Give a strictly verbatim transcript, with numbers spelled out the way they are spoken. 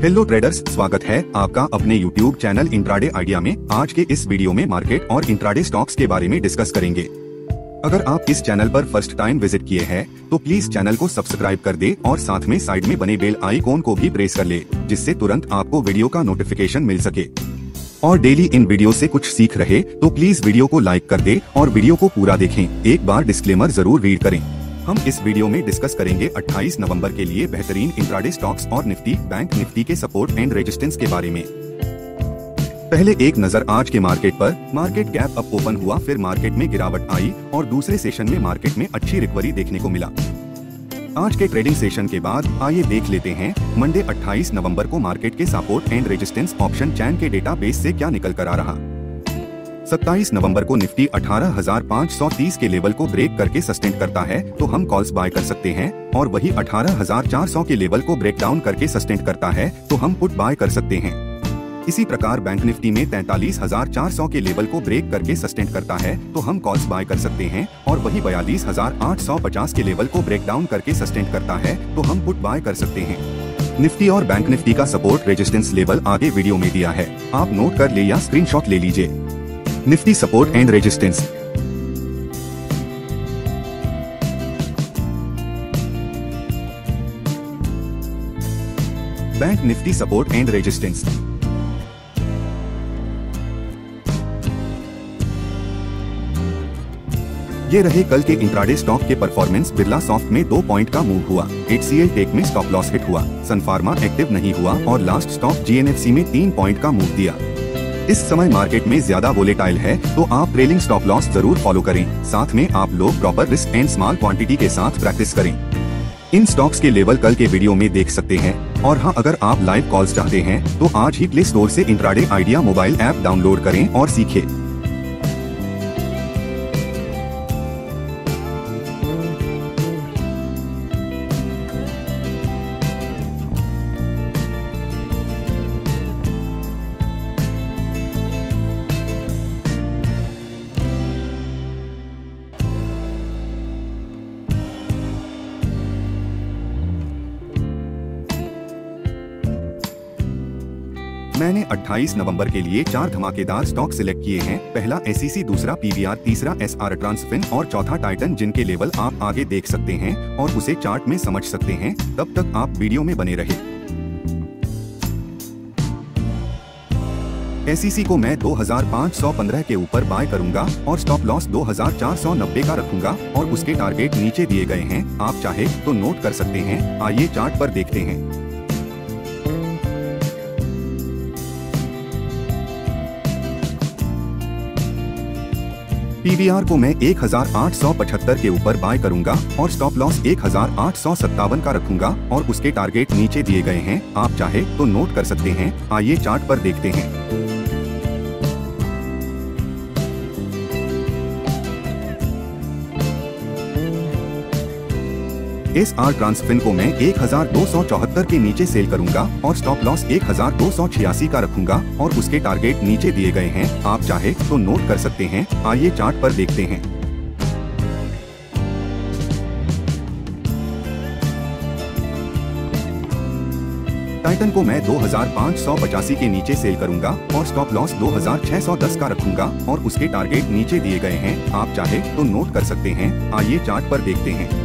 Hello traders, स्वागत है आपका अपने यूट्यूब चैनल इंट्राडे आइडिया में। आज के इस वीडियो में मार्केट और इंट्राडे स्टॉक्स के बारे में डिस्कस करेंगे। अगर आप इस चैनल पर फर्स्ट टाइम विजिट किए हैं तो प्लीज चैनल को सब्सक्राइब कर दे और साथ में साइड में बने बेल आइकॉन को भी प्रेस कर ले, जिससे तुरंत आपको वीडियो का नोटिफिकेशन मिल सके। और डेली इन वीडियो से कुछ सीख रहे तो प्लीज वीडियो को लाइक कर दे और वीडियो को पूरा देखें। एक बार डिस्क्लेमर जरूर रीड करें। हम इस वीडियो में डिस्कस करेंगे अट्ठाईस नवंबर के लिए बेहतरीन इंट्राडे स्टॉक्स और निफ्टी बैंक निफ्टी के सपोर्ट एंड रेजिस्टेंस के बारे में। पहले एक नजर आज के मार्केट पर। मार्केट गैप अप ओपन हुआ, फिर मार्केट में गिरावट आई और दूसरे सेशन में मार्केट में अच्छी रिकवरी देखने को मिला। आज के ट्रेडिंग सेशन के बाद आइए देख लेते हैं मंडे अट्ठाईस नवंबर को मार्केट के support and resistance option chain के डेटा बेस से क्या निकल कर आ रहा। सत्ताईस नवंबर को निफ्टी अठारह हजार पाँच सौ तीस के लेवल को ब्रेक करके सस्टेन करता है तो हम कॉल्स बाय कर सकते हैं, और वही अठारह हजार चार सौ के लेवल को ब्रेक डाउन करके सस्टेन करता है तो हम पुट बाय कर सकते हैं। इसी प्रकार बैंक निफ्टी में तैंतालीस हजार चार सौ के लेवल को ब्रेक करके सस्टेन करता है तो हम कॉल्स बाय कर सकते हैं, और वही बयालीस हजार आठ सौ पचास के लेवल को ब्रेक डाउन करके सस्टेन करता है तो हम पुट बाय कर सकते हैं। निफ्टी और बैंक निफ्टी का सपोर्ट रेजिस्टेंस लेवल आगे वीडियो में दिया है, आप नोट कर ले या स्क्रीनशॉट ले लीजिए। Nifty support and resistance. Bank Nifty support and resistance. ये रहे कल के इंट्राडे स्टॉक के परफॉर्मेंस। बिरला सॉफ्ट में दो पॉइंट का मूव हुआ, एचसीएल टेक में स्टॉप लॉस हिट हुआ, सन फार्मा एक्टिव नहीं हुआ और लास्ट स्टॉक जीएनएफसी में तीन पॉइंट का मूव दिया। इस समय मार्केट में ज्यादा वोलेटाइल है तो आप ट्रेलिंग स्टॉप लॉस जरूर फॉलो करें। साथ में आप लोग proper risk and small quantity के साथ प्रैक्टिस करें। इन स्टॉक्स के लेवल कल के वीडियो में देख सकते हैं। और हाँ, अगर आप लाइव कॉल्स चाहते हैं तो आज ही प्ले स्टोर से intraday idea mobile app download करें और सीखें। मैंने अट्ठाईस नवंबर के लिए चार धमाकेदार स्टॉक सिलेक्ट किए हैं। पहला एसईसी, दूसरा पीवीआर, तीसरा एसआर ट्रांसफिन और चौथा टाइटन, जिनके लेवल आप आगे देख सकते हैं और उसे चार्ट में समझ सकते हैं। तब तक आप वीडियो में बने रहे। एसईसी को मैं दो हजार पाँच सौ पंद्रह के ऊपर बाय करूंगा और स्टॉप लॉस दो हजार चार सौ नब्बे का रखूंगा और उसके टारगेट नीचे दिए गए हैं, आप चाहे तो नोट कर सकते हैं। आइए चार्ट पर देखते हैं। पीवीआर को मैं एक हजार आठ सौ पचहत्तर के ऊपर बाय करूंगा और स्टॉप लॉस एक हजार आठ सौ सत्तावन का रखूंगा और उसके टारगेट नीचे दिए गए हैं, आप चाहे तो नोट कर सकते हैं। आइए चार्ट पर देखते हैं। एसआर ट्रांसफिन को मैं एक हजार दो सौ चौहत्तर के नीचे सेल करूंगा और स्टॉप लॉस एक हजार दो सौ छियासी का रखूंगा और उसके टारगेट नीचे दिए गए हैं, आप चाहे तो नोट कर सकते हैं। आइए चार्ट पर देखते हैं। टाइटन को मैं दो हजार पाँच सौ पचासी के नीचे सेल करूंगा और स्टॉप लॉस दो हजार छह सौ दस का रखूंगा और उसके टारगेट नीचे दिए गए हैं, आप चाहे तो नोट कर सकते हैं। आइए चार्ट पर देखते हैं।